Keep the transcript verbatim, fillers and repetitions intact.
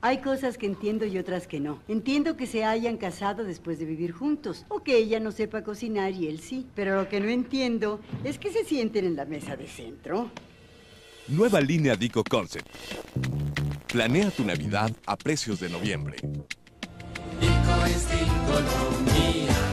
Hay cosas que entiendo y otras que no. Entiendo que se hayan casado después de vivir juntos, o que ella no sepa cocinar y él sí. Pero lo que no entiendo es que se sienten en la mesa de centro. Nueva línea Dico Concept. Planea tu Navidad a precios de noviembre. Dico es Dico, lo mío.